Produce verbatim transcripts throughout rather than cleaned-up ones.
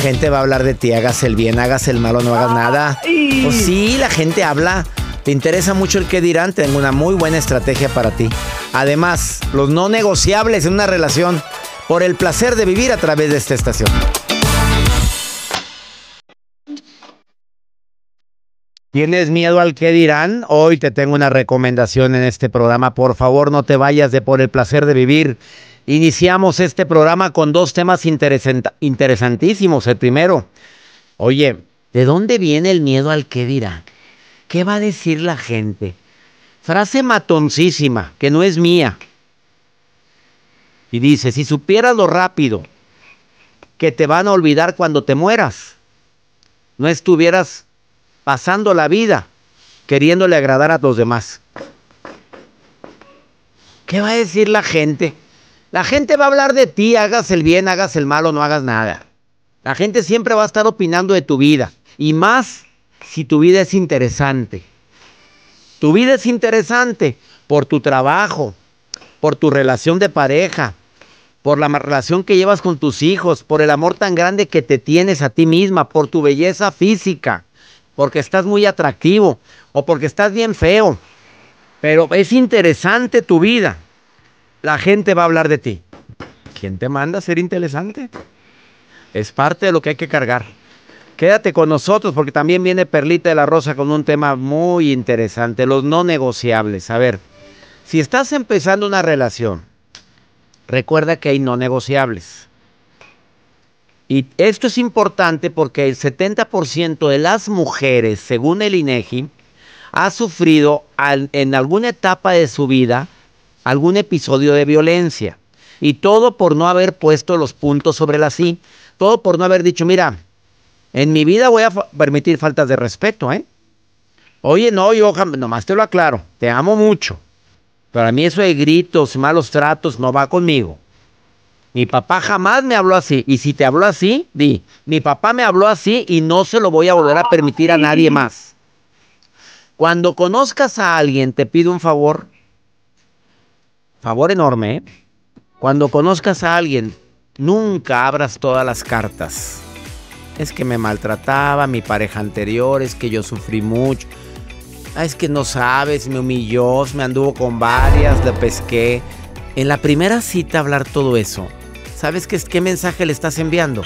gente va a hablar de ti, hagas el bien, hagas el mal o no hagas nada. Pues sí, la gente habla. Te interesa mucho el qué dirán, tengo una muy buena estrategia para ti. Además, los no negociables en una relación por el placer de vivir a través de esta estación. ¿Tienes miedo al qué dirán? Hoy te tengo una recomendación en este programa. Por favor, no te vayas de por el placer de vivir. Iniciamos este programa con dos temas interesant- interesantísimos. El primero, oye, ¿de dónde viene el miedo al qué dirán? ¿Qué va a decir la gente? Frase matoncísima, que no es mía. Y dice, si supieras lo rápido que te van a olvidar cuando te mueras, no estuvieras pasando la vida queriéndole agradar a los demás. ¿Qué va a decir la gente? La gente va a hablar de ti, hagas el bien, hagas el mal o no hagas nada. La gente siempre va a estar opinando de tu vida. Y más si tu vida es interesante. Tu vida es interesante por tu trabajo, por tu relación de pareja, por la relación que llevas con tus hijos, por el amor tan grande que te tienes a ti misma, por tu belleza física, porque estás muy atractivo o porque estás bien feo. Pero es interesante tu vida. La gente va a hablar de ti. ¿Quién te manda a ser interesante? Es parte de lo que hay que cargar. Quédate con nosotros porque también viene Perlita de la Rosa con un tema muy interesante, los no negociables. A ver, si estás empezando una relación, recuerda que hay no negociables. Y esto es importante porque el setenta por ciento de las mujeres, según el INEGI, ha sufrido al, en alguna etapa de su vida algún episodio de violencia. Y todo por no haber puesto los puntos sobre las i. Todo por no haber dicho, mira, en mi vida voy a fa- permitir faltas de respeto, ¿eh? Oye, no, yo jam- nomás te lo aclaro, te amo mucho. Para mí eso de gritos, malos tratos, no va conmigo. Mi papá jamás me habló así. Y si te habló así, di, mi papá me habló así y no se lo voy a volver a permitir a nadie más. Cuando conozcas a alguien, te pido un favor. Favor enorme, ¿eh? Cuando conozcas a alguien, nunca abras todas las cartas. Es que me maltrataba mi pareja anterior, es que yo sufrí mucho. Ah, es que no sabes, me humilló, me anduvo con varias, le pesqué. En la primera cita hablar todo eso, ¿sabes qué, qué mensaje le estás enviando?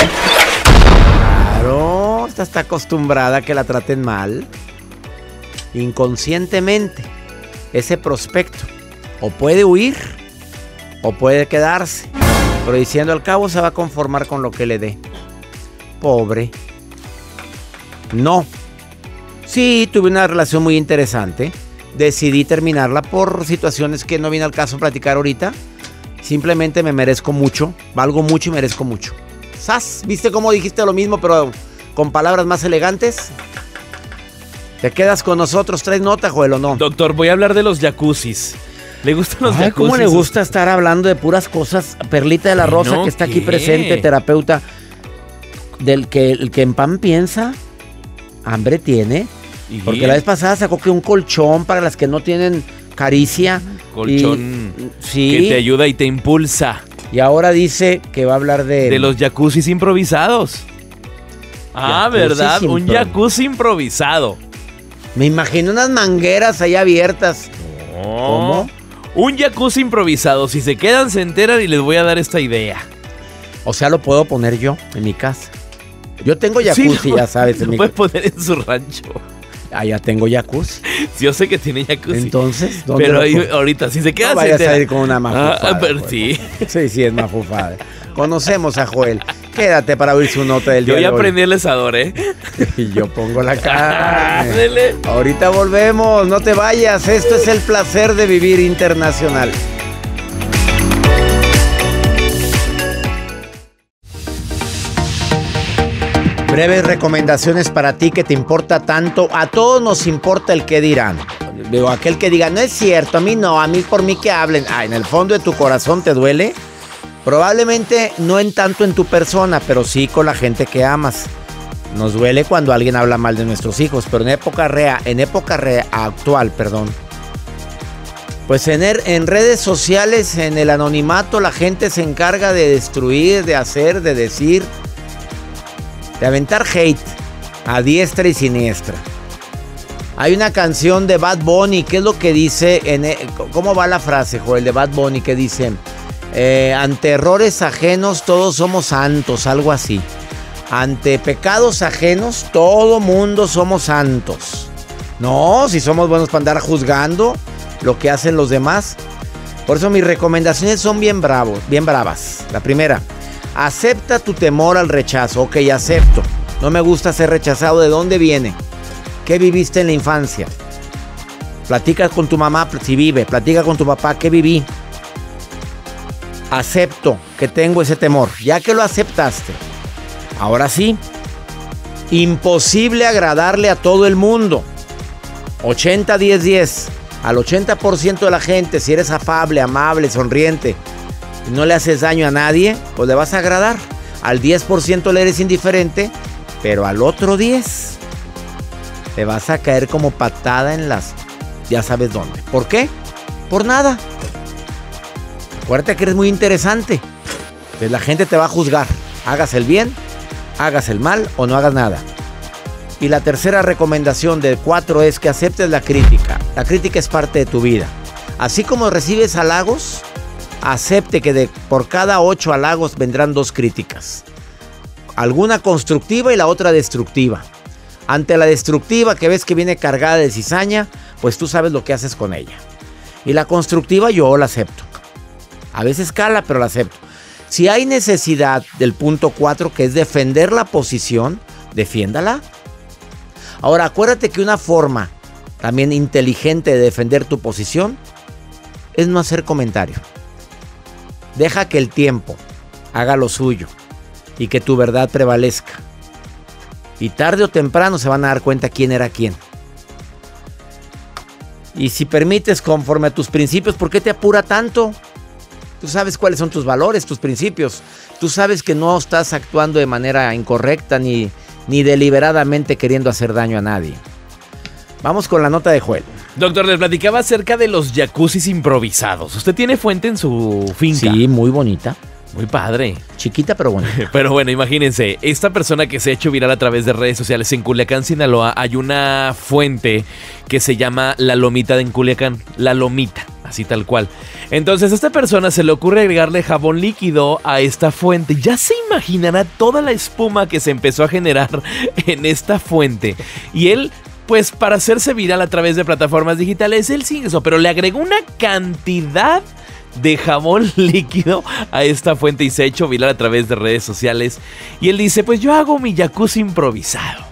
Claro, esta está acostumbrada a que la traten mal. Inconscientemente, ese prospecto o puede huir o puede quedarse, pero diciendo al cabo se va a conformar con lo que le dé. Pobre. No. Sí, tuve una relación muy interesante. Decidí terminarla por situaciones que no viene al caso platicar ahorita. Simplemente me merezco mucho, valgo mucho y merezco mucho. ¿Sas? ¿Viste cómo dijiste lo mismo pero con palabras más elegantes? ¿Te quedas con nosotros? ¿Traes nota, Joel, o no? Doctor, voy a hablar de los jacuzzis. ¿Le gustan los Ay, jacuzzis? ¿cómo le gusta estar hablando de puras cosas? Perlita de la Ay, Rosa, no, que está aquí ¿qué? presente, terapeuta. Del que el que en pan piensa, hambre tiene. ¿Y? Porque la vez pasada sacó que un colchón para las que no tienen caricia. Colchón y, sí, que te ayuda y te impulsa. y ahora dice que va a hablar de... De los jacuzzis improvisados. Ah, Jacuzzis ¿verdad? Un impro- jacuzzi improvisado. Me imagino unas mangueras ahí abiertas. ¿Cómo? Un jacuzzi improvisado. Si se quedan, se enteran y les voy a dar esta idea. O sea, lo puedo poner yo en mi casa. Yo tengo jacuzzi, Sí, lo- ya sabes. En Lo mi... puedes poner en su rancho. Ah, ya tengo jacuzzi. Yo sé que tiene jacuzzi. Entonces, ¿dónde Pero lo ahí, pongo? ahorita, si se quedan, No se vayas a enteran. ir con una mafufada. Ah, pero Joel. sí. Sí, sí, es mafufada. Conocemos a Joel. Quédate para oír su nota del Yo día ya de hoy. aprendí el asador, ¿eh? Y yo pongo la cara. Ándele. Ahorita volvemos, no te vayas. Esto es el placer de vivir internacional. Breves recomendaciones para ti que te importa tanto. A todos nos importa el qué dirán. Digo, aquel que diga, no es cierto, a mí no, a mí por mí que hablen. Ah, en el fondo de tu corazón te duele. Probablemente no en tanto en tu persona, pero sí con la gente que amas. Nos duele cuando alguien habla mal de nuestros hijos, pero en época rea, en época rea, actual, perdón. Pues en, er, en redes sociales, en el anonimato, la gente se encarga de destruir, de hacer, de decir. de aventar hate a diestra y siniestra. Hay una canción de Bad Bunny, ¿qué es lo que dice? En, ¿Cómo va la frase, Joel, de Bad Bunny? Que dice, eh, ante errores ajenos todos somos santos, algo así. Ante pecados ajenos todo mundo somos santos. No, si somos buenos para andar juzgando lo que hacen los demás. Por eso mis recomendaciones son bien bravos, bien bravas. La primera, acepta tu temor al rechazo. Ok, acepto. No me gusta ser rechazado. ¿De dónde viene? ¿Qué viviste en la infancia? Platica con tu mamá si vive. Platica con tu papá. ¿Qué viví? Acepto que tengo ese temor. Ya que lo aceptaste, ahora sí, imposible agradarle a todo el mundo. ochenta, diez, diez. Al ochenta por ciento de la gente, si eres afable, amable, sonriente y no le haces daño a nadie, pues le vas a agradar. Al diez por ciento le eres indiferente, pero al otro diez te vas a caer como patada en las... ya sabes dónde. ¿Por qué? Por nada. Acuérdate que eres muy interesante. Entonces la gente te va a juzgar. Hagas el bien, hagas el mal o no hagas nada. Y la tercera recomendación de cuatro es que aceptes la crítica. La crítica es parte de tu vida. Así como recibes halagos, acepte que de, por cada ocho halagos vendrán dos críticas. Alguna constructiva y la otra destructiva. Ante la destructiva, que ves que viene cargada de cizaña, pues tú sabes lo que haces con ella. Y la constructiva yo la acepto. A veces cala, pero la acepto. Si hay necesidad del punto cuatro, que es defender la posición, defiéndala. Ahora, acuérdate que una forma también inteligente de defender tu posición es no hacer comentario. Deja que el tiempo haga lo suyo y que tu verdad prevalezca. Y tarde o temprano se van a dar cuenta quién era quién. Y si permites conforme a tus principios, ¿por qué te apura tanto? Tú sabes cuáles son tus valores, tus principios. Tú sabes que no estás actuando de manera incorrecta ni... ni deliberadamente queriendo hacer daño a nadie. Vamos con la nota de Joel. Doctor, les platicaba acerca de los jacuzzis improvisados. ¿Usted tiene fuente en su finca? Sí, muy bonita. Muy padre. Chiquita pero bonita. Pero bueno, imagínense, esta persona que se ha hecho viral a través de redes sociales en Culiacán, Sinaloa, hay una fuente que se llama La Lomita de en Culiacán. La Lomita, así tal cual. Entonces a esta persona se le ocurre agregarle jabón líquido a esta fuente. Ya se imaginará toda la espuma que se empezó a generar en esta fuente. Y él, pues para hacerse viral a través de plataformas digitales, él sí eso, pero le agregó una cantidad de jabón líquido a esta fuente y se ha hecho viral a través de redes sociales. Y él dice, pues yo hago mi jacuzzi improvisado.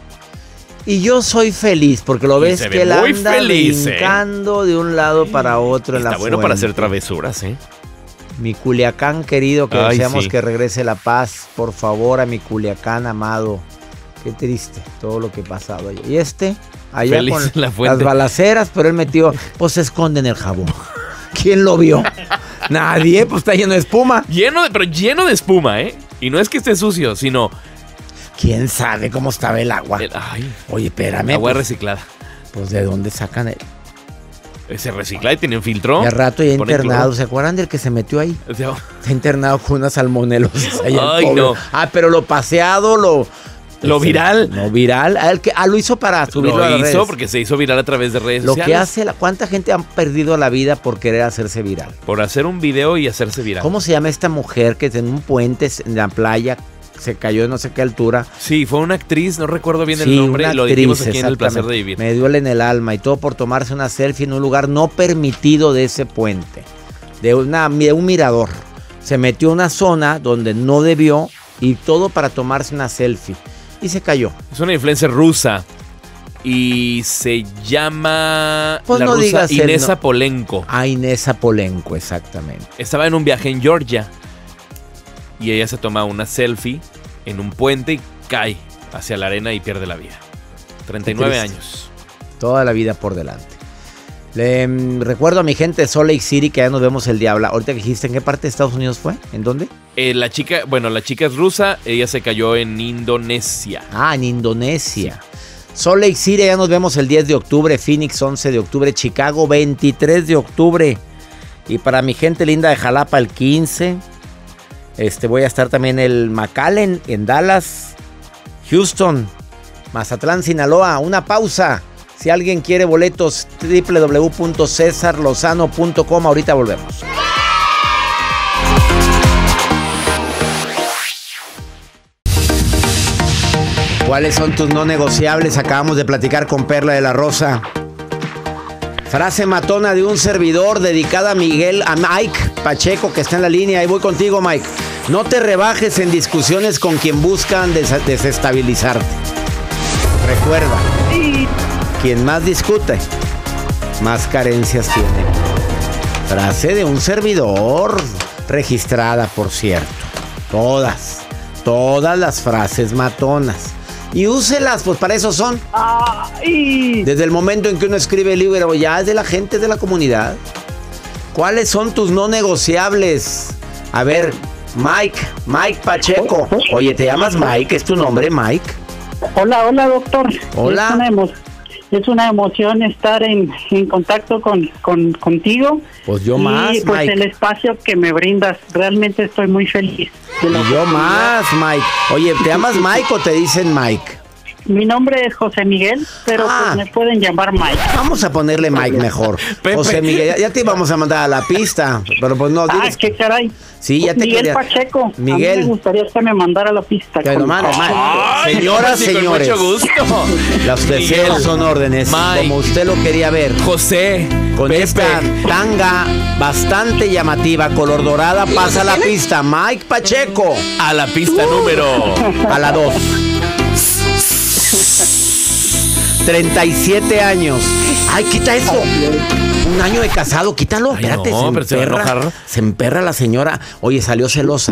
Y yo soy feliz porque lo ves ve que él muy anda feliz, brincando, ¿eh?, de un lado para otro en la Está fuente. bueno para hacer travesuras, ¿eh? Mi Culiacán querido, que Ay, deseamos sí. que regrese la paz. Por favor, a mi Culiacán amado. Qué triste todo lo que ha pasado allá. Y este, allá Feliz con en la fuente. las balaceras, pero él metió, pues se esconde en el jabón. ¿Quién lo vio? Nadie, pues está lleno de espuma. Lleno de, pero lleno de espuma, ¿eh? Y no es que esté sucio, sino... ¿Quién sabe cómo estaba el agua? el- ay, Oye, espérame. agua pues, reciclada. pues ¿de dónde sacan el...? Se recicla y tiene un filtro. De rato ya Pone internado. cloro. ¿Se acuerdan del que se metió ahí? O sea, Está internado con una salmonelosis. Ahí el Ay, pobre. no. Ah, pero lo paseado, lo... Lo ese- viral. Lo viral. Ah, el que, ah, lo hizo para subirlo a Lo las hizo redes. porque se hizo viral a través de redes Lo sociales. que hace... La, ¿cuánta gente ha perdido la vida por querer hacerse viral? Por hacer un video y hacerse viral. ¿Cómo se llama esta mujer que en un puente en la playa se cayó de no sé qué altura? Sí, fue una actriz, no recuerdo bien Sí, el nombre, una lo actriz, dijimos aquí en El Placer exactamente. de Vivir. Me duele en el alma y todo por tomarse una selfie en un lugar no permitido de ese puente, de, una, de un mirador. Se metió a una zona donde no debió y todo para tomarse una selfie y se cayó. Es una influencer rusa y se llama Pues la no rusa digas el Inés no- Zapolenko. A Inés Zapolenko, exactamente. Estaba en un viaje en Georgia y ella se toma una selfie en un puente y cae hacia la arena y pierde la vida. treinta y nueve Qué triste. años. Toda la vida por delante. Le mm, recuerdo a mi gente de Salt Lake City que ya nos vemos el diablo. Ahorita que dijiste, ¿en qué parte de Estados Unidos fue? ¿En dónde? Eh, la chica, bueno, la chica es rusa, ella se cayó en Indonesia. Ah, en Indonesia. Salt Lake City, ya nos vemos el diez de octubre. Phoenix, once de octubre. Chicago, veintitrés de octubre. Y para mi gente linda de Jalapa, el quince. Este, voy a estar también en el McAllen, en Dallas. Houston, Mazatlán, Sinaloa. Una pausa. Si alguien quiere boletos, doble u doble u doble u punto cesar lozano punto com. Ahorita volvemos. ¿Cuáles son tus no negociables? Acabamos de platicar con Perla de la Rosa. Frase matona de un servidor dedicada a Miguel, a Mike Pacheco, que está en la línea. Ahí voy contigo, Mike. No te rebajes en discusiones con quien buscan des- desestabilizarte. Recuerda, quien más discute, más carencias tiene. Frase de un servidor, registrada, por cierto. Todas, todas las frases matonas. Y úselas, pues para eso son. Ay. Desde el momento en que uno escribe el libro, ya es de la gente, es de la comunidad. ¿Cuáles son tus no negociables? A ver, Mike, Mike Pacheco. Oye, ¿te llamas Mike? ¿Es tu nombre, Mike? Hola, hola, doctor. Hola. Es una, emo- es una emoción estar en, en contacto con, con contigo. Pues yo más, y pues Mike. el espacio que me brindas. Realmente estoy muy feliz. de la Y yo oportunidad. más, Mike. Oye, ¿te llamas Mike o te dicen Mike? Mi nombre es José Miguel, pero Ah. pues me pueden llamar Mike. Vamos a ponerle Mike mejor. Pepe. José Miguel, ya, ya te íbamos a mandar a la pista, pero pues no, Ah, diles. qué caray. Sí, ya te Miguel quería- Pacheco. Miguel. A mí me gustaría que me mandara a la pista. Que lo con- mande, Mike. Ay, Señoras, sí, con señores. mucho gusto. Los deseos Miguel, son órdenes, Mike, como usted lo quería ver. José, Con Pepe. esta tanga bastante llamativa, color dorada, pasa la pista. Mike Pacheco, A la pista número. a la dos. treinta y siete años. Ay, quita eso. Un año de casado, quítalo. Ay, Espérate, no, se pero se va a emperra. enojar. Se emperra la señora. Oye, salió celosa.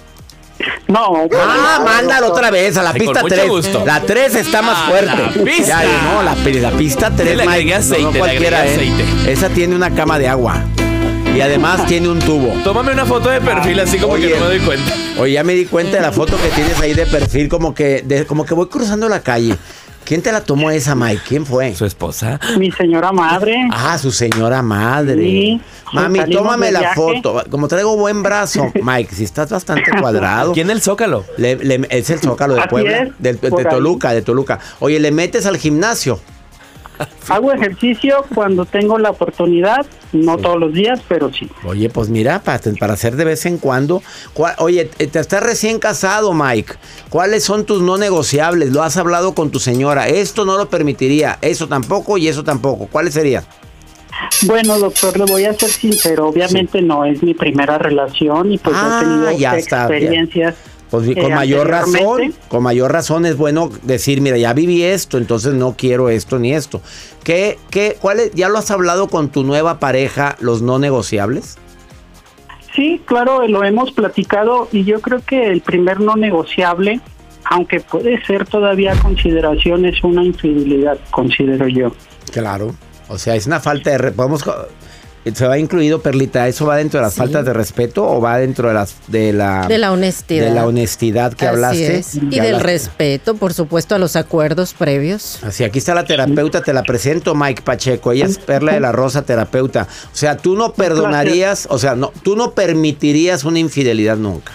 No. Ah, mándalo otra vez a la Ay, con pista mucho tres. gusto. La tres está más A fuerte. la pista. Ya, no, la, la pista tres, Le agregué aceite, le cualquiera, agregué ¿eh? aceite. Esa tiene una cama de agua. Y además tiene un tubo. Tómame una foto de perfil así como Oye. que no me doy cuenta. Oye, ya me di cuenta de la foto que tienes ahí de perfil, como que, de- como que voy cruzando la calle. ¿Quién te la tomó esa, Mike? ¿Quién fue? Su esposa. Mi señora madre. Ah, su señora madre. Sí. Mami, Salimos tómame de la viaje. foto. Como traigo buen brazo, Mike, si estás bastante cuadrado. ¿Quién el Zócalo? Le- le- es el Zócalo de Así Puebla, es, del- de, por ahí. Toluca, de Toluca. Oye, ¿le metes al gimnasio? Hago ejercicio cuando tengo la oportunidad, no todos los días, pero sí. Oye, pues mira, para, para hacer de vez en cuando. ¿Cuál- Oye, te te estás recién casado, Mike. ¿Cuáles son tus no negociables? Lo has hablado con tu señora. Esto no lo permitiría, eso tampoco y eso tampoco. ¿Cuáles serían? Bueno, doctor, le voy a ser sincero, obviamente no es mi primera relación y pues Ah, he tenido ya está, experiencias. Pues eh, con mayor razón, anteriormente. con mayor razón es bueno decir, mira, ya viví esto, entonces no quiero esto ni esto. ¿Qué, qué, cuáles, ya lo has hablado con tu nueva pareja, los no negociables? Sí, claro, lo hemos platicado y yo creo que el primer no negociable, aunque puede ser todavía consideración, es una infidelidad, considero yo. Claro. O sea, es una falta de... re- podemos, se va incluido, Perlita, ¿eso va dentro de las Sí. faltas de respeto o va dentro de las de la De la honestidad. de la honestidad que Así hablaste? es. Que Y del hablaste? respeto, por supuesto, a los acuerdos previos. Así, aquí está la terapeuta, te la presento, Mike Pacheco. Ella es Perla de la Rosa, terapeuta. O sea, tú no perdonarías, o sea, no, tú no permitirías una infidelidad nunca.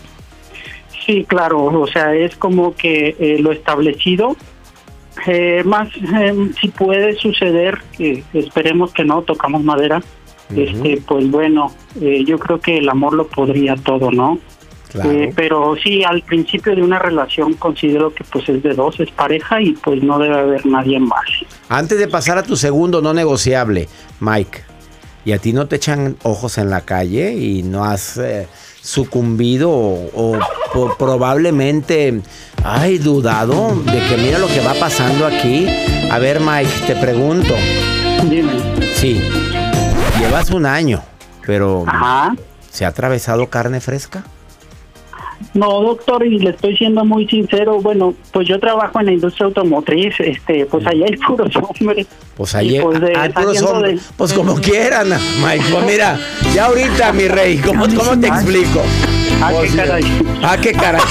Sí, claro, o sea, es como que eh, lo establecido. Eh, más, eh, si puede suceder, que esperemos que no, tocamos madera, Ujú. este, pues bueno, eh, yo creo que el amor lo podría todo, ¿no? Claro. Eh, pero sí, al principio de una relación considero que pues es de dos, es pareja y pues no debe haber nadie más. Antes de pasar a tu segundo no negociable, Mike, ¿y a ti no te echan ojos en la calle y no has eh, sucumbido o, o po- probablemente, ay, dudado de que mira lo que va pasando aquí? A ver, Mike, te pregunto. Dime. Sí, llevas un año, pero Ajá. ¿se ha atravesado carne fresca? No, doctor, y le estoy siendo muy sincero, bueno, pues yo trabajo en la industria automotriz, este, pues allá hay puros hombres. Pues Y, ahí pues, de- hay puros saliendo hombres. de- Pues como quieran, Mike. Pues mira, ya ahorita, mi rey, ¿cómo, cómo te explico? Ah, Pues qué mira. caray. Ah, qué caray.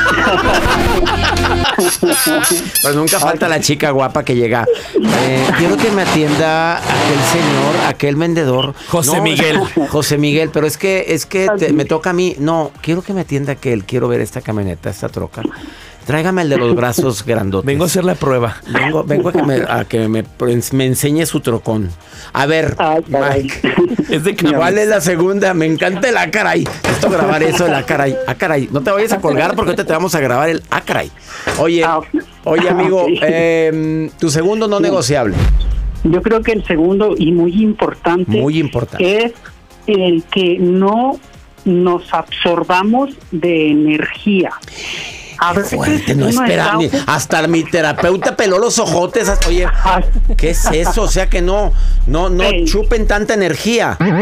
Pues nunca falta la chica guapa que llega. Eh, quiero que me atienda aquel señor, aquel vendedor. José No, Miguel. José Miguel, pero es que es que te- me toca a mí. No, quiero que me atienda aquel. Quiero ver esta camioneta, esta troca. Tráigame el de los brazos grandotes. Vengo a hacer la prueba. Vengo, vengo a que, me, a que me, me enseñe su trocón. A ver, Ah, caray. Mike. Es de ¿Cuál camas. es la segunda? Me encanta el ah, caray. Esto grabar eso, el ah, caray. Ah, caray. No te vayas a colgar porque ahorita te vamos a grabar el ah, caray. Oye, Ah, oye, amigo, ok. eh, tu segundo no negociable. Yo creo que el segundo y muy importante, Muy importante. es el que no nos absorbamos de energía. A veces Fuerte, no uno espera. está- ni- Hasta mi terapeuta peló los ojotes. hasta- Oye, Ah, ¿qué es eso? O sea que no, no, no Ey. chupen tanta energía. sí,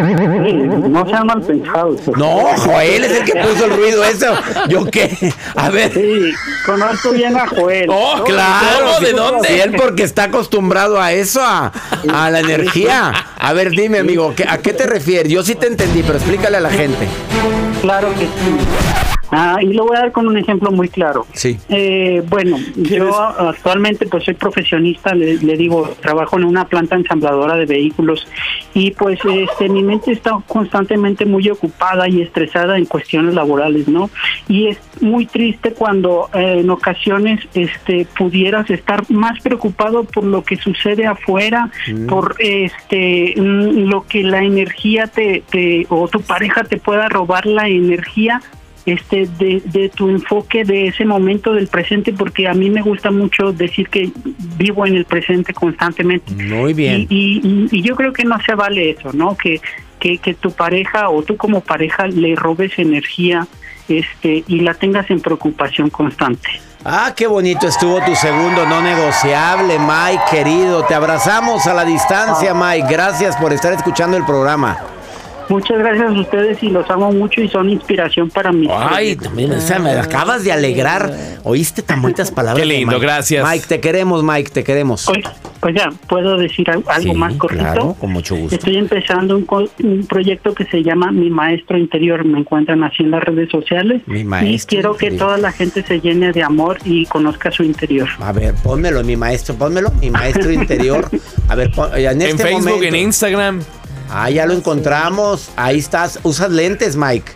no sean mal pensados. No, Joel es el que puso el ruido eso. ¿Yo qué? A ver. Sí, conozco bien a Joel. Oh, claro. ¿Cómo? ¿De sí, dónde? sí, él porque está acostumbrado a eso, a, a la energía. A ver, dime, amigo, ¿qué- ¿a qué te refieres? Yo sí te entendí, pero explícale a la gente. Claro que sí. Ah, y lo voy a dar con un ejemplo muy claro. Sí. Eh, bueno, yo actualmente pues soy profesionista, le, le digo, trabajo en una planta ensambladora de vehículos y pues este mi mente está constantemente muy ocupada y estresada en cuestiones laborales, ¿no? Y es muy triste cuando eh, en ocasiones este pudieras estar más preocupado por lo que sucede afuera, Mm. por este mm, lo que la energía te, te o tu pareja te pueda robar la energía este de, de tu enfoque de ese momento del presente, porque a mí me gusta mucho decir que vivo en el presente constantemente. Muy bien. Y, y, y yo creo que no se vale eso, ¿no? Que, que, que tu pareja o tú como pareja le robes energía este y la tengas en preocupación constante. Ah, qué bonito estuvo tu segundo no negociable, Mike, querido. Te abrazamos a la distancia, Mike. Gracias por estar escuchando el programa. Muchas gracias a ustedes y los amo mucho y son inspiración para mí. Ay, también, o sea, me acabas de alegrar. ¿Oíste tan bonitas palabras? Qué de lindo, Mike? gracias. Mike, te queremos, Mike, te queremos. Oye, oiga, ¿puedo decir al- algo Sí, más cortito? claro, con mucho gusto. Estoy empezando un, co- un proyecto que se llama Mi Maestro Interior. Me encuentran así en las redes sociales. Mi y Maestro quiero que Interior. toda la gente se llene de amor y conozca su interior. A ver, pónmelo, mi maestro, pónmelo, mi maestro interior. A ver, pon- en, este En Facebook, momento. en Instagram. Ah, ya lo encontramos. Ahí estás. Usas lentes, Mike.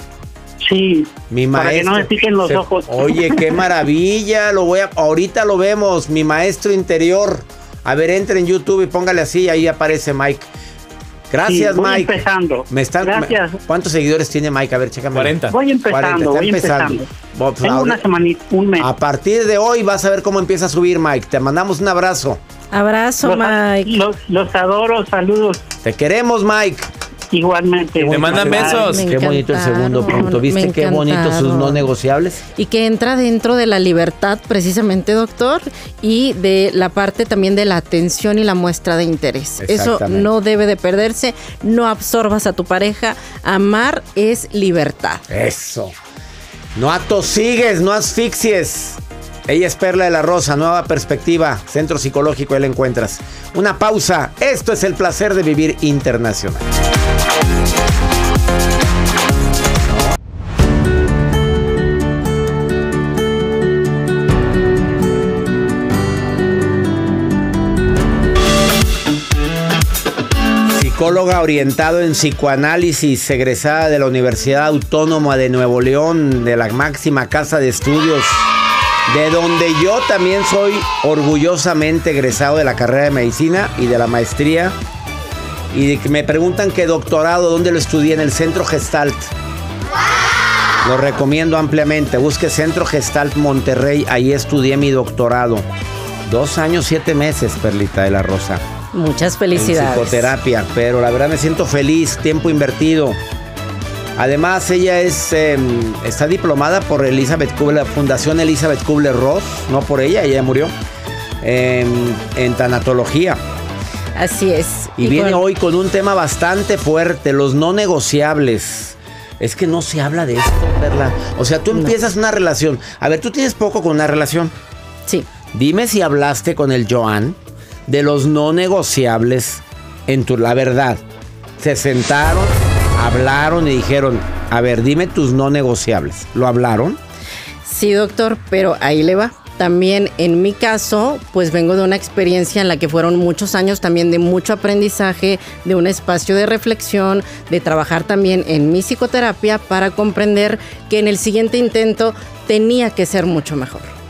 Sí, Mi para maestro. que no me piquen los Se- ojos. Oye, qué maravilla. Lo voy a, ahorita lo vemos. Mi maestro interior. A ver, entre en YouTube y póngale así. Ahí aparece Mike. Gracias, Sí, voy Mike. empezando. Me están, Gracias. me- ¿Cuántos seguidores tiene Mike? A ver, chécame. cuarenta. Voy empezando, voy empezando. Bueno, pues, Tengo ahora- una semanita, un mes. a partir de hoy vas a ver cómo empieza a subir, Mike. Te mandamos un abrazo. Abrazo, Los, Mike. los, los adoro, saludos. Te queremos, Mike. Igualmente. Te mandan besos. Me Qué bonito el segundo encantaron, punto. ¿Viste me qué bonito sus encantaron. no negociables? Y que entra dentro de la libertad, precisamente, doctor, y de la parte también de la atención y la muestra de interés. Eso Exactamente. no debe de perderse. No absorbas a tu pareja. Amar es libertad. Eso. No atosigues, no asfixies. Ella es Perla de la Rosa, Nueva Perspectiva, Centro Psicológico, ahí la encuentras. Una pausa. Esto es el placer de vivir internacional. Psicóloga orientado en psicoanálisis, egresada de la Universidad Autónoma de Nuevo León, de la máxima casa de estudios, de donde yo también soy orgullosamente egresado de la carrera de medicina y de la maestría. Y de que me preguntan qué doctorado, ¿dónde lo estudié? En el Centro Gestalt. Lo recomiendo ampliamente. Busque Centro Gestalt Monterrey, ahí estudié mi doctorado. Dos años, siete meses, Perlita de la Rosa. Muchas En felicidades. psicoterapia, pero la verdad me siento feliz, tiempo invertido. Además, ella es eh, está diplomada por Elizabeth Kubler, Fundación Elizabeth Kubler-Ross, no por ella, ella murió, en, en tanatología. Así es. Y viene con- hoy con un tema bastante fuerte, los no negociables. Es que no se habla de esto, Perla. O sea, tú empiezas una relación. A ver, tú tienes poco con una relación. Sí. Dime si hablaste con el Joan de los no negociables en tu, la verdad. Se sentaron, hablaron y dijeron, a ver, dime tus no negociables. ¿Lo hablaron? Sí, doctor, pero ahí le va. También en mi caso, pues vengo de una experiencia en la que fueron muchos años también de mucho aprendizaje, de un espacio de reflexión, de trabajar también en mi psicoterapia para comprender que en el siguiente intento tenía que ser mucho mejor.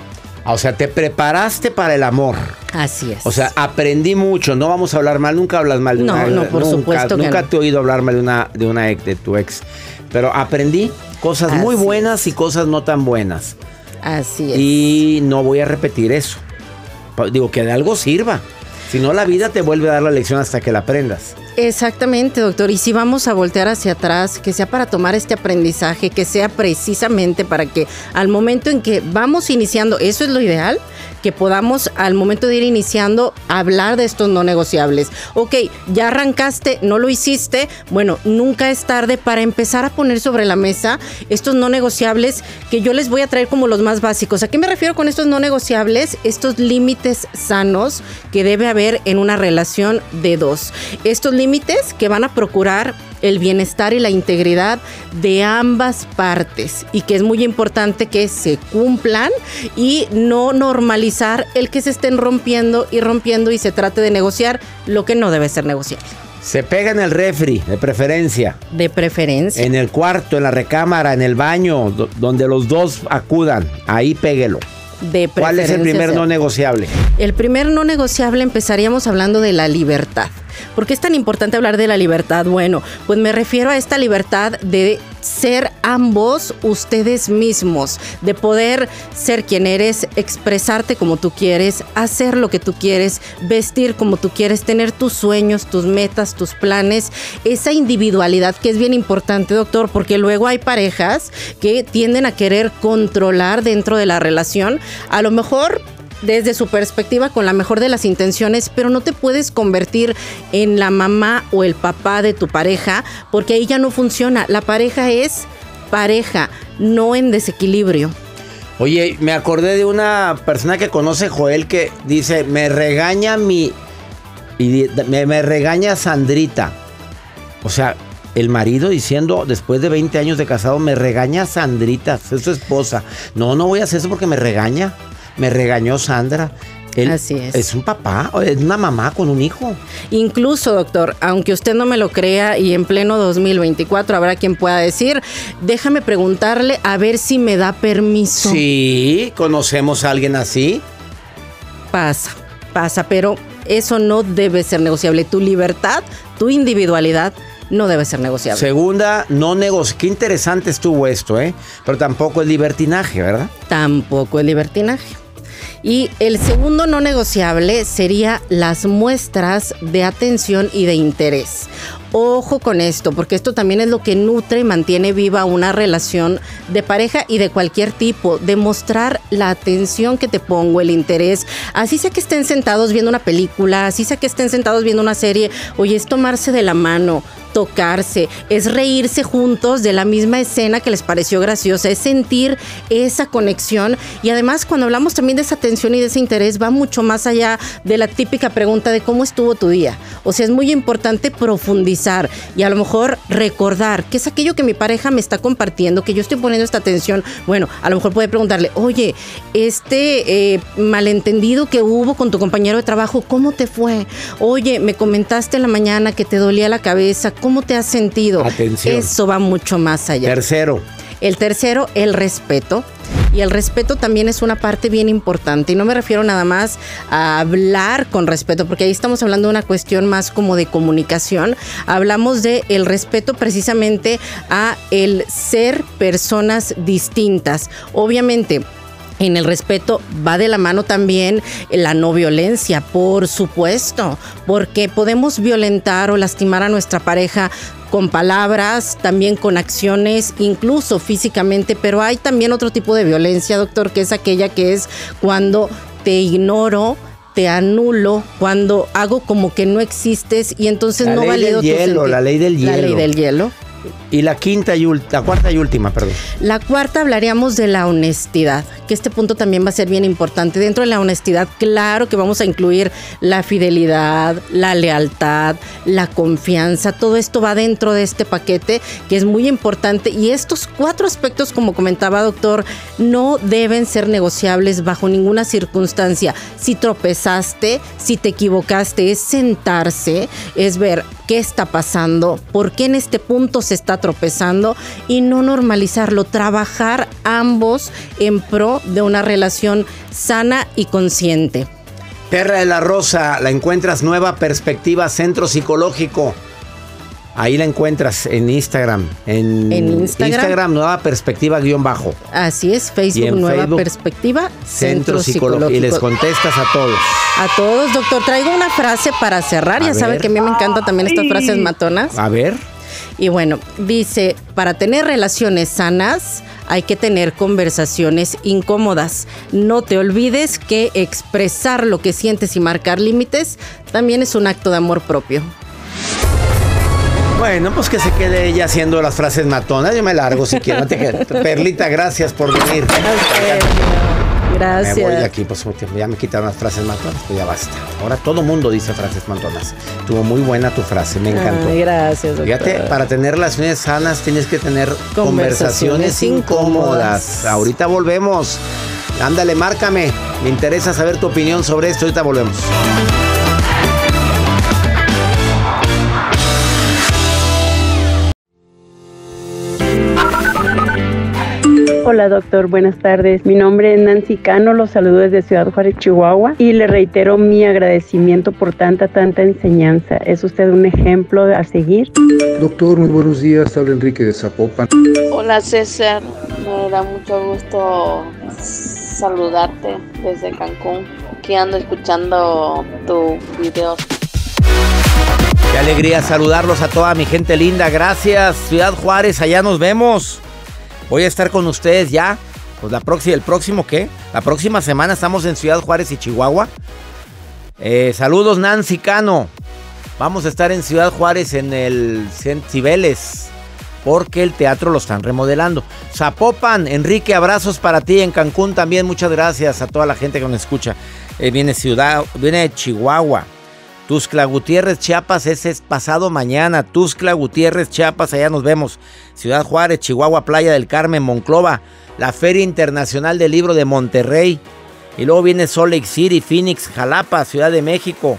O sea, te preparaste para el amor. Así es. O sea, aprendí mucho. No vamos a hablar mal. Nunca hablas mal de no, una ex. No, por nunca, supuesto que Nunca no. te he oído hablar mal de una, de una ex, de tu ex. Pero aprendí cosas Así muy buenas es. y cosas no tan buenas. Así es. Y no voy a repetir eso. Digo, que de algo sirva. Si no, la vida te vuelve a dar la lección hasta que la aprendas. Exactamente, doctor. Y si vamos a voltear hacia atrás, que sea para tomar este aprendizaje, que sea precisamente para que al momento en que vamos iniciando, eso es lo ideal, que podamos al momento de ir iniciando hablar de estos no negociables. Ok, ya arrancaste, no lo hiciste, bueno, nunca es tarde para empezar a poner sobre la mesa estos no negociables que yo les voy a traer como los más básicos. ¿A qué me refiero con estos no negociables? Estos límites sanos que debe haber en una relación de dos. Estos límites que van a procurar el bienestar y la integridad de ambas partes y que es muy importante que se cumplan y no normalizar el que se estén rompiendo y rompiendo y se trate de negociar lo que no debe ser negociable. Se pega en el refri, de preferencia. De preferencia. En el cuarto, en la recámara, en el baño, do- donde los dos acudan. Ahí péguelo. De ¿Cuál es el primer preferencia, no negociable? El primer no negociable empezaríamos hablando de la libertad. ¿Por qué es tan importante hablar de la libertad? Bueno, pues me refiero a esta libertad de ser ambos ustedes mismos, de poder ser quien eres, expresarte como tú quieres, hacer lo que tú quieres, vestir como tú quieres, tener tus sueños, tus metas, tus planes, esa individualidad que es bien importante, doctor, porque luego hay parejas que tienden a querer controlar dentro de la relación, a lo mejor desde su perspectiva con la mejor de las intenciones, pero no te puedes convertir en la mamá o el papá de tu pareja porque ahí ya no funciona. La pareja es pareja, no en desequilibrio. Oye, me acordé de una persona que conoce Joel que dice, me regaña mi... y di- me, me regaña Sandrita. O sea, el marido diciendo, después de veinte años de casado, me regaña Sandrita, es su esposa. No, no voy a hacer eso porque me regaña. Me regañó Sandra. Él Así es. Es un papá, es una mamá con un hijo. Incluso, doctor, aunque usted no me lo crea y en pleno dos mil veinticuatro habrá quien pueda decir, déjame preguntarle a ver si me da permiso. Sí, conocemos a alguien así. Pasa, pasa, pero eso no debe ser negociable. Tu libertad, tu individualidad no debe ser negociable. Segunda, no negocio. Qué interesante estuvo esto, ¿eh? Pero tampoco es libertinaje, ¿verdad? Tampoco es libertinaje. Y el segundo no negociable sería las muestras de atención y de interés. Ojo con esto, porque esto también es lo que nutre y mantiene viva una relación de pareja y de cualquier tipo. Demostrar la atención que te pongo, el interés. Así sea que estén sentados viendo una película, así sea que estén sentados viendo una serie. Oye, es tomarse de la mano, tocarse, es reírse juntos de la misma escena que les pareció graciosa, es sentir esa conexión. Y además, cuando hablamos también de esa atención y de ese interés, va mucho más allá de la típica pregunta de cómo estuvo tu día. O sea, es muy importante profundizar y a lo mejor recordar qué es aquello que mi pareja me está compartiendo, que yo estoy poniendo esta atención. Bueno, a lo mejor puede preguntarle, oye, este eh, malentendido que hubo con tu compañero de trabajo, ¿cómo te fue? Oye, me comentaste en la mañana que te dolía la cabeza, ¿cómo te has sentido? Atención. Eso va mucho más allá. Tercero. El tercero, el respeto. Y el respeto también es una parte bien importante. Y no me refiero nada más a hablar con respeto, porque ahí estamos hablando de una cuestión más como de comunicación. Hablamos de el respeto precisamente a el ser personas distintas. Obviamente, en el respeto va de la mano también la no violencia, por supuesto, porque podemos violentar o lastimar a nuestra pareja con palabras, también con acciones, incluso físicamente, pero hay también otro tipo de violencia, doctor, que es aquella que es cuando te ignoro, te anulo, cuando hago como que no existes y entonces La no ley valido del tu hielo, sentir. la ley del La ley hielo. del hielo. Y la quinta y ul- la cuarta y última, perdón. La cuarta hablaríamos de la honestidad, que este punto también va a ser bien importante. Dentro de la honestidad, claro que vamos a incluir la fidelidad, la lealtad, la confianza. Todo esto va dentro de este paquete que es muy importante. Y estos cuatro aspectos, como comentaba doctor, no deben ser negociables bajo ninguna circunstancia. Si tropezaste, si te equivocaste, es sentarse, es ver qué está pasando, por qué en este punto se se está tropezando y no normalizarlo, trabajar ambos en pro de una relación sana y consciente. Perla de la Rosa, la encuentras Nueva Perspectiva Centro Psicológico. Ahí la encuentras en Instagram. En, en Instagram. Instagram Nueva Perspectiva guión bajo. Así es, Facebook Nueva Facebook, Perspectiva Centro, Centro Psicológico. Y les contestas a todos. A todos, doctor. Traigo una frase para cerrar. A ya ver. Sabe que a mí me encantan también estas frases matonas. A ver. Y bueno, dice, para tener relaciones sanas hay que tener conversaciones incómodas. No te olvides que expresar lo que sientes y marcar límites también es un acto de amor propio. Bueno, pues que se quede ella haciendo las frases matonas. Yo me largo si quiero. Perlita, gracias por venir. Okay. Gracias. Me voy de aquí, pues ya me quitaron las frases matonas, pues ya basta. Ahora todo mundo dice frases matonas. Estuvo muy buena tu frase, me encantó. Ay, gracias, doctor. Fíjate, para tener relaciones sanas tienes que tener conversaciones, conversaciones incómodas. incómodas. Ahorita volvemos. Ándale, márcame. Me interesa saber tu opinión sobre esto. Ahorita volvemos. Hola doctor, buenas tardes. Mi nombre es Nancy Cano, los saludo desde Ciudad Juárez, Chihuahua y le reitero mi agradecimiento por tanta, tanta enseñanza. Es usted un ejemplo a seguir. Doctor, muy buenos días, habla Enrique de Zapopan. Hola César, me da mucho gusto saludarte desde Cancún. Aquí ando escuchando tu video. Qué alegría saludarlos a toda mi gente linda, gracias. Ciudad Juárez, allá nos vemos. Voy a estar con ustedes ya, pues la próxima, ¿el próximo qué? La próxima semana estamos en Ciudad Juárez y Chihuahua. Eh, saludos Nancy Cano. Vamos a estar en Ciudad Juárez en el Cibeles, porque el teatro lo están remodelando. Zapopan, Enrique, abrazos para ti. En Cancún también, muchas gracias a toda la gente que nos escucha. Eh, viene Ciudad, viene de Chihuahua. Tuxtla Gutiérrez, Chiapas, ese es pasado mañana. Tuxtla Gutiérrez, Chiapas, allá nos vemos. Ciudad Juárez, Chihuahua, Playa del Carmen, Monclova, la Feria Internacional del Libro de Monterrey. Y luego viene Salt Lake City, Phoenix, Jalapa, Ciudad de México,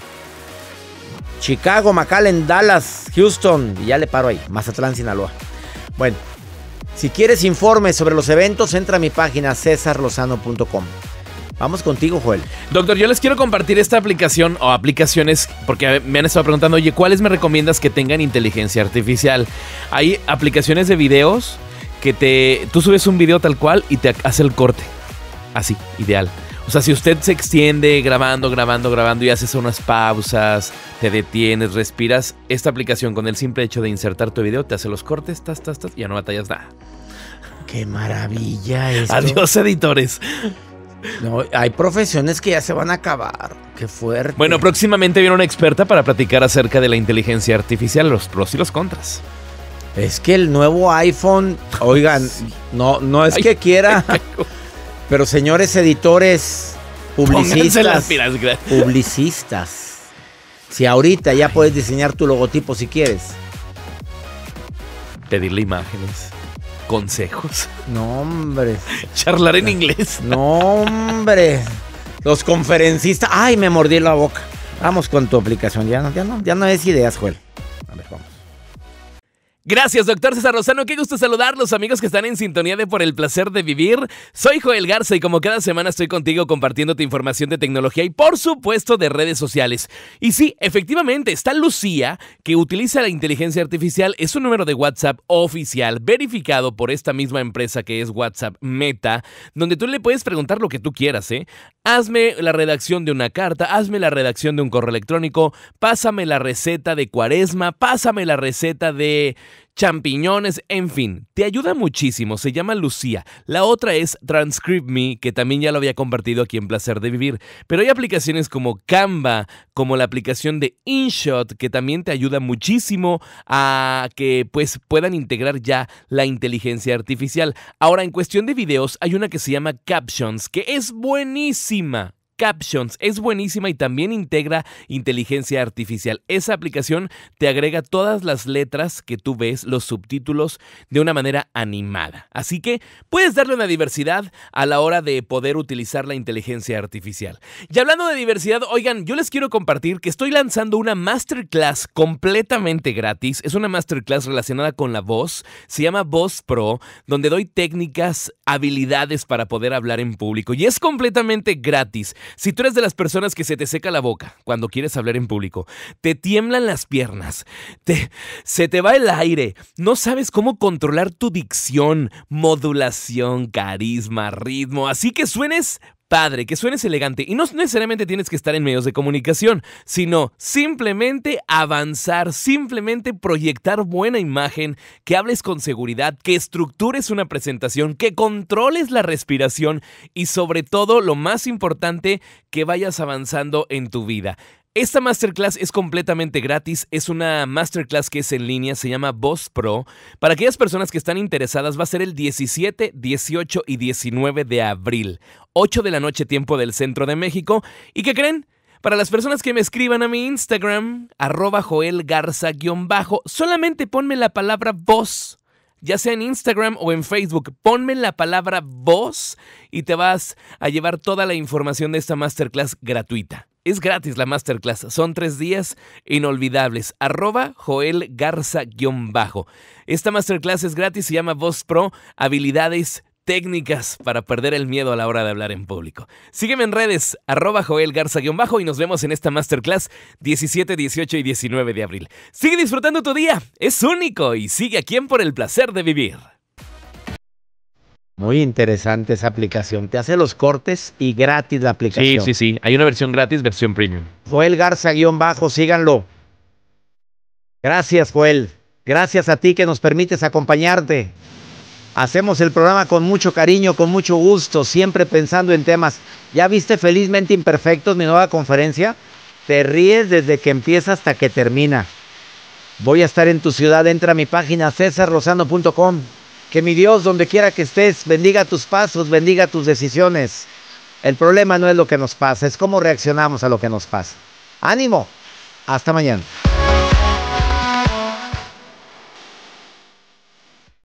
Chicago, McAllen, Dallas, Houston. Y ya le paro ahí, Mazatlán, Sinaloa. Bueno, si quieres informes sobre los eventos, entra a mi página cesar lozano punto com. Vamos contigo, Joel. Doctor, yo les quiero compartir esta aplicación o aplicaciones porque me han estado preguntando, oye, ¿cuáles me recomiendas que tengan inteligencia artificial? Hay aplicaciones de videos que te... Tú subes un video tal cual y te hace el corte. Así, ideal. O sea, si usted se extiende grabando, grabando, grabando y haces unas pausas, te detienes, respiras, esta aplicación con el simple hecho de insertar tu video te hace los cortes, tas, tas, tas, y ya no batallas nada. ¡Qué maravilla esto! Adiós, editores. No, hay profesiones que ya se van a acabar. Qué fuerte. Bueno, próximamente viene una experta para platicar acerca de la inteligencia artificial, los pros y los contras. Es que el nuevo iPhone, oigan, no, no es Ay, que quiera, pero señores editores, publicistas, las pilas, publicistas, si ahorita ya puedes diseñar tu logotipo si quieres. Pedirle imágenes. Consejos. No, hombre. Charlar en inglés. No, hombre. Los conferencistas. Ay, me mordí la boca. Vamos con tu aplicación. Ya no, ya no, ya no es ideas, Joel. A ver, vamos. Gracias, doctor César Lozano. Qué gusto saludarlos, amigos que están en sintonía de Por el Placer de Vivir. Soy Joel Garza y como cada semana estoy contigo compartiéndote información de tecnología y por supuesto de redes sociales. Y sí, efectivamente, está Lucía, que utiliza la inteligencia artificial. Es un número de WhatsApp oficial, verificado por esta misma empresa que es WhatsApp Meta, donde tú le puedes preguntar lo que tú quieras, ¿eh? Hazme la redacción de una carta, hazme la redacción de un correo electrónico, pásame la receta de Cuaresma, pásame la receta de champiñones, en fin, te ayuda muchísimo, se llama Lucía. La otra es Transcribe Me, que también ya lo había compartido aquí en Placer de Vivir, pero hay aplicaciones como Canva, como la aplicación de InShot, que también te ayuda muchísimo a que pues puedan integrar ya la inteligencia artificial. Ahora, en cuestión de videos, hay una que se llama Captions, que es buenísima. Captions. Es buenísima y también integra inteligencia artificial. Esa aplicación te agrega todas las letras que tú ves, los subtítulos, de una manera animada. Así que puedes darle una diversidad a la hora de poder utilizar la inteligencia artificial. Y hablando de diversidad, oigan, yo les quiero compartir que estoy lanzando una masterclass completamente gratis. Es una masterclass relacionada con la voz. Se llama Voz Pro, donde doy técnicas, habilidades para poder hablar en público. Y es completamente gratis. Si tú eres de las personas que se te seca la boca cuando quieres hablar en público, te tiemblan las piernas, te, se te va el aire, no sabes cómo controlar tu dicción, modulación, carisma, ritmo, así que suenes padre, que suenes elegante. Y no necesariamente tienes que estar en medios de comunicación, sino simplemente avanzar, simplemente proyectar buena imagen, que hables con seguridad, que estructures una presentación, que controles la respiración y sobre todo, lo más importante, que vayas avanzando en tu vida. Esta masterclass es completamente gratis, es una masterclass que es en línea, se llama Voz Pro. Para aquellas personas que están interesadas, va a ser el diecisiete, dieciocho y diecinueve de abril, ocho de la noche tiempo del centro de México. ¿Y qué creen? Para las personas que me escriban a mi Instagram, arroba Joel Garza guión bajo, solamente ponme la palabra voz. Ya sea en Instagram o en Facebook, ponme la palabra voz y te vas a llevar toda la información de esta masterclass gratuita. Es gratis la masterclass, son tres días inolvidables, arroba Joel Garza guión bajo. Esta masterclass es gratis, se llama Voz Pro, habilidades técnicas para perder el miedo a la hora de hablar en público. Sígueme en redes, arroba Joel Garza guión bajo y nos vemos en esta masterclass diecisiete, dieciocho y diecinueve de abril. Sigue disfrutando tu día, es único y sigue aquí en Por el Placer de Vivir. Muy interesante esa aplicación. Te hace los cortes y gratis la aplicación. Sí, sí, sí. Hay una versión gratis, versión premium. Joel Garza guión bajo, síganlo. Gracias, Joel. Gracias a ti que nos permites acompañarte. Hacemos el programa con mucho cariño, con mucho gusto, siempre pensando en temas. ¿Ya viste Felizmente Imperfectos, mi nueva conferencia? Te ríes desde que empieza hasta que termina. Voy a estar en tu ciudad. Entra a mi página cesar lozano punto com. Que mi Dios, donde quiera que estés, bendiga tus pasos, bendiga tus decisiones. El problema no es lo que nos pasa, es cómo reaccionamos a lo que nos pasa. ¡Ánimo! Hasta mañana.